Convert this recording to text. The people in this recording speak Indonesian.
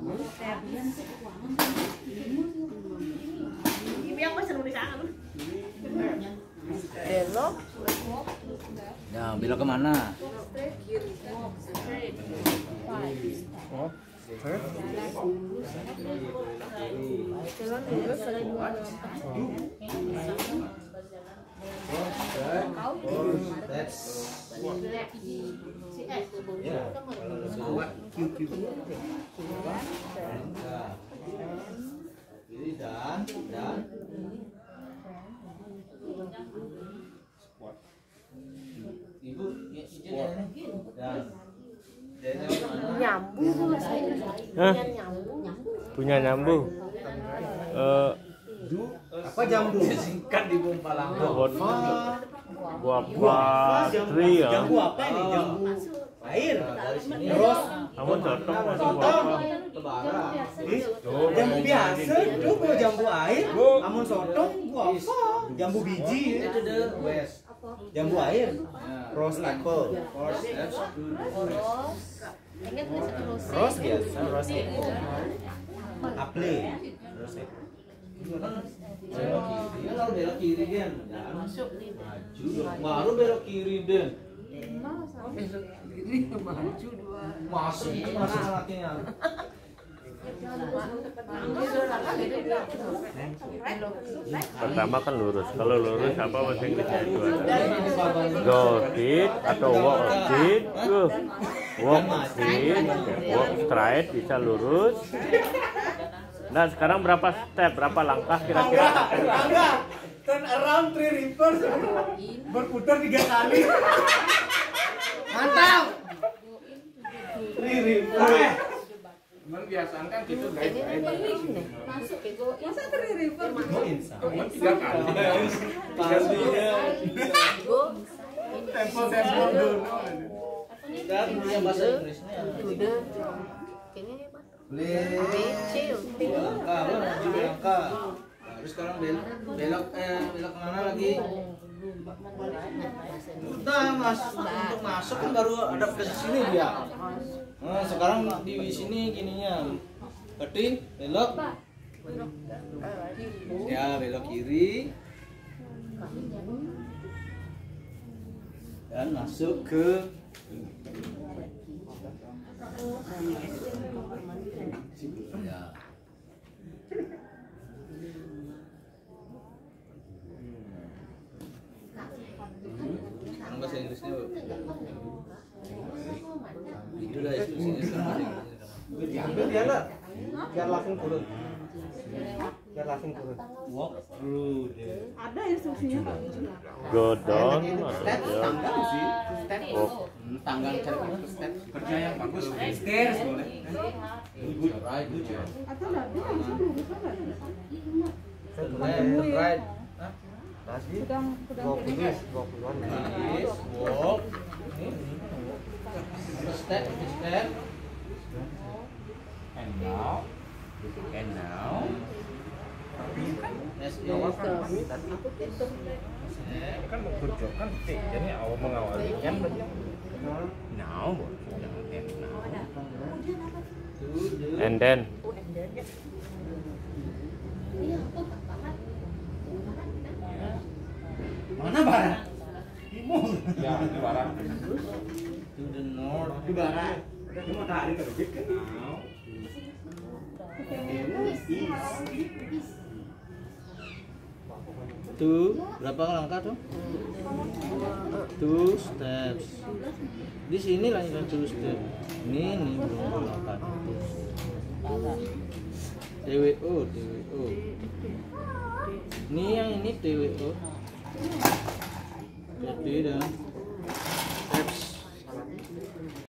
Belok. Ya, belok kemana? Ibu, Nyambung saya. Punya nyambung. apa jambu? Singkat di Bumpalang. Buah tri ya. Jambu apa ini? Jambu air. Terus Kamu cocok masuk buah apa? jambu biasa, coba jambu air. Amun sotong buah apa? Jambu biji. Itu the west. Jambu air. Rose apple. Rose biasa, rose apple. Apple. Rose apple. Belok kiri Den. Masuk. Maju. Baru belok kiri Den. Masuk lakinya. Pertama kan lurus. Kalau lurus apa bahasa Inggrisnya itu ada? Go straight atau walk straight. Walk straight, walk straight bisa lurus. Nah sekarang berapa step, berapa langkah kira-kira? Turn around 3 reverse. Berputar 3 kali. Mantap. 3 reverse. Cuman biasanya kan gitu guys. Masuk itu. Masa teriver? Go inside. Cuman 3 kali. Pastinya. Tempo dulu. Dan yang bahasa Inggrisnya. Udah. Kayaknya hebat. Kecil. Langkah. Terus sekarang belok kemana lagi? Udah mas, untuk masuk kan baru ada ke sini dia. Nah, sekarang di sini gininya. Berarti belok. Ya belok kiri. Dan masuk ke ya. Bahasa Inggrisnya itu lah instruksinya. Diambil dia lah, biar langsung turun. Walk through the. Ada instruksinya Pak. Go down. Step tangga sih. Step tangga cari step kerja yang bagus. Stairs boleh. Good right, good job. Atau enggak dia langsung lurus kan enggak? Right. Sedang Walk. Step. And now. Yes, Kan mengerjakan T, jadi awal mengawali N berarti. Now, And then. mana barat? Timur. Ya, di barat. To the north. Di barat. Ini matahari terbit kan? Now. Tuh, berapa langkah tuh? 2 steps. Di sini lah yang 2 steps. Ini belum langkah. TWO. Ini yang ini TWO. Jadi dan steps.